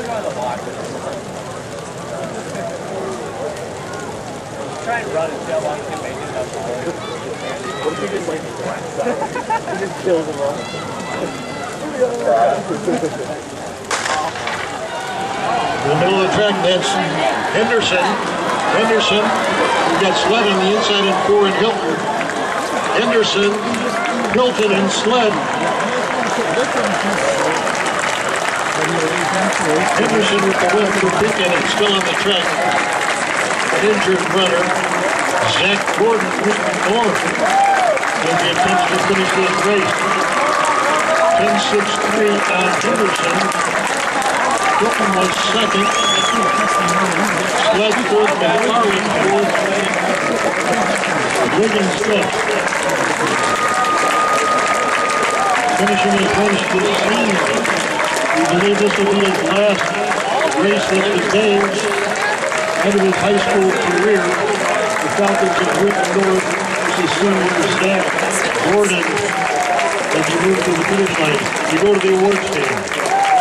Try and run and see how long you can make it up. What if he just like blacks out? He just kills them all. In the middle of the track, that's Henderson. Henderson, we got Sled on the inside and 4 in Hilton. Henderson, Hilton, and Sled. Henderson with the win for Beacon and still on the track. An injured runner, Zach Gordon with North. And the attempt to finish this race. 10.63 on Henderson. Hilton was second. Sled fourth, McFarland fourth. Wiggins fifth. Finishing his race to the senior. We believe this will be his last race with the Danes out of his high school career. The Falcons of Wheaton North is senior staff. Gordon, as you move to the finish line, you go to the awards stand.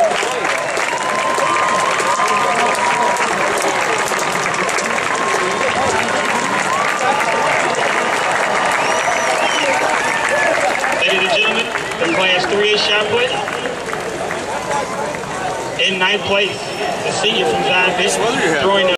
Ladies and gentlemen, from class 3A shot put, in 9th place, the senior from Zion Bishop, throwing